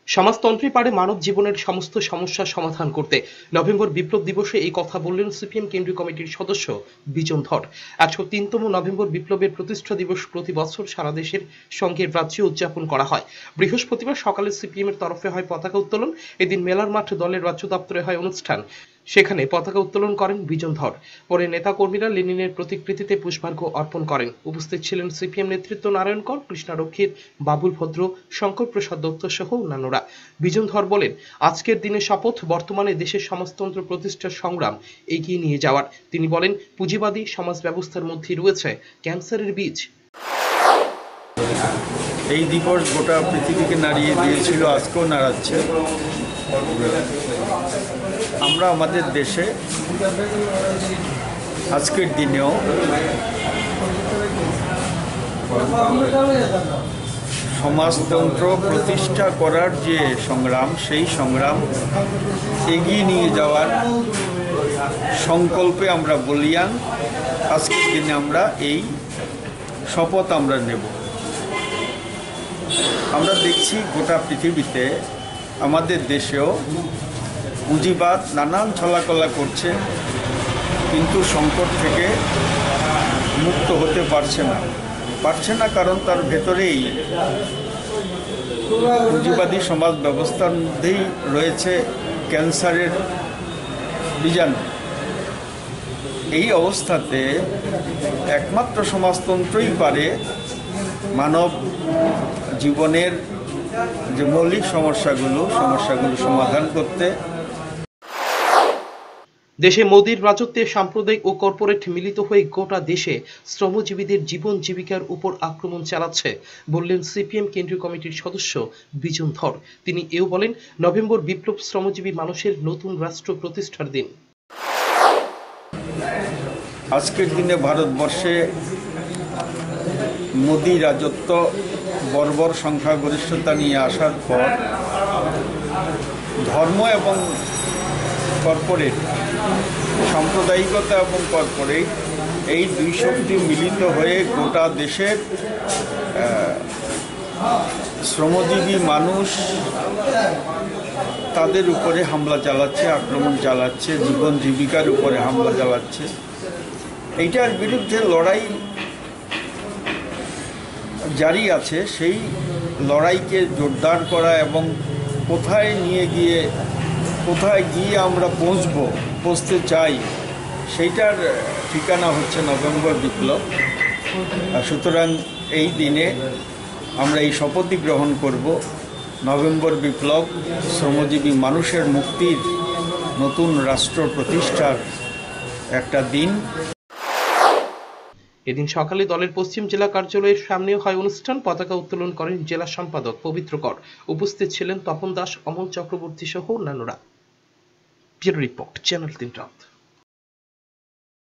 সমাজতন্ত্রই পারে মানব জীবনের সমস্ত সমস্যার সমাধান করতে। নভেম্বর বিপ্লব দিবসে এই কথা বললেন সিপিএম কেন্দ্রীয় কমিটির সদস্য বিজন ধর। ১০৩তম নভেম্বর বিপ্লবের প্রতিষ্ঠা দিবস প্রতি বছর সারা দেশের সঙ্গে রাজ্যে উদযাপন করা হয়। বৃহস্পতিবার সকালে সিপিএম এর তরফে হয় পতাকা উত্তোলন। এদিন মেলার মাঠ দলের রাজ্য দপ্তরে হয় অনুষ্ঠান। সেখানে পতাকা উত্তোলন করেন বিজন ধর। পরে নেতাকর্মীরা লেনিনের প্রতিকৃতিতে পুষ্পার্ঘ্য অর্পণ করেন। উপস্থিত ছিলেন সিপিএম নেতৃত্ব নারায়ণ কর, কৃষ্ণারক্ষিত, বাবুল ভদ্র, শঙ্কর প্রসাদ দত্ত সহ অন্যান্যরা। বিজন ধর বলেন, আজকের দিনে শপথ বর্তমানে দেশের সমাজতন্ত্র প্রতিষ্ঠার সংগ্রাম এগিয়ে নিয়ে যাওয়ার। তিনি বলেন, পুঁজিবাদী সমাজ ব্যবস্থার মধ্যে রয়েছে ক্যান্সারের বীজ। এই দিবস গোটা পৃথিবীকে নাড়িয়ে দিয়েছিল, আজকেও নাড়াচ্ছে। আমরা আমাদের দেশে আজকের দিনেও সমাজতন্ত্র প্রতিষ্ঠা করার যে সংগ্রাম, সেই সংগ্রাম এগিয়ে নিয়ে যাওয়ার সংকল্পে আমরা বলীয়ান। আজকের দিনে আমরা এই শপথ আমরা নেব। আমরা দেখছি গোটা পৃথিবীতে, আমাদের দেশেও পুঁজিবাদ নানান ছলাকলা করছে, কিন্তু সংকট থেকে মুক্ত হতে পারছে না কারণ তার ভেতরেই পুঁজিবাদী সমাজ ব্যবস্থার মধ্যেই রয়েছে ক্যান্সারের বীজাণু। এই অবস্থাতে একমাত্র সমাজতন্ত্রই পারে মানব জীবনের যে মৌলিক সমস্যাগুলো সমাধান করতে। দেশে মোদির রাজত্বে সাম্প্রদায়িক ও কর্পোরেট মিলিত হয়ে গোটা দেশে শ্রমজীবীদের জীবন জীবিকার উপর আক্রমণ চালাচ্ছে বললেন সিপিএম কেন্দ্রীয় কমিটির সদস্য বিজন ধর। তিনি এও বলেন, নভেম্বর বিপ্লব শ্রমজীবী মানুষের নতুন রাষ্ট্র প্রতিষ্ঠার দিন। আজকের দিনে ভারতবর্ষে মোদি রাজত্ব বর্বর সংখ্যাগরিষ্ঠতা নিয়ে আসার পর ধর্ম এবং কর্পোরেট, সাম্প্রদায়িকতা এবং কর্পোরেট, এই দুই শক্তি মিলিত হয়ে গোটা দেশের শ্রমজীবী মানুষ তাদের উপরে হামলা চালাচ্ছে, আক্রমণ চালাচ্ছে, জীবন জীবিকার উপরে হামলা চালাচ্ছে। এইটার বিরুদ্ধে লড়াই জারি আছে। সেই লড়াইকে জোরদার করা এবং কোথায় গিয়ে আমরা পৌঁছতে চাই, সেইটার ঠিকানা হচ্ছে নভেম্বর বিপ্লব। সুতরাং এই দিনে আমরা এই শপথই গ্রহণ করব, নভেম্বর বিপ্লব শ্রমজীবী মানুষের মুক্তির, নতুন রাষ্ট্র প্রতিষ্ঠার একটা দিন। এদিন সকালে দলের পশ্চিম জেলা কার্যালয়ের সামনেও হয় অনুষ্ঠান। পতাকা উত্তোলন করেন জেলা সম্পাদক পবিত্র কর। উপস্থিত ছিলেন তপন দাস, অমল চক্রবর্তী সহ অন্যান্যরা। ব্যুরো রিপোর্ট, চ্যানেল 3 রাত।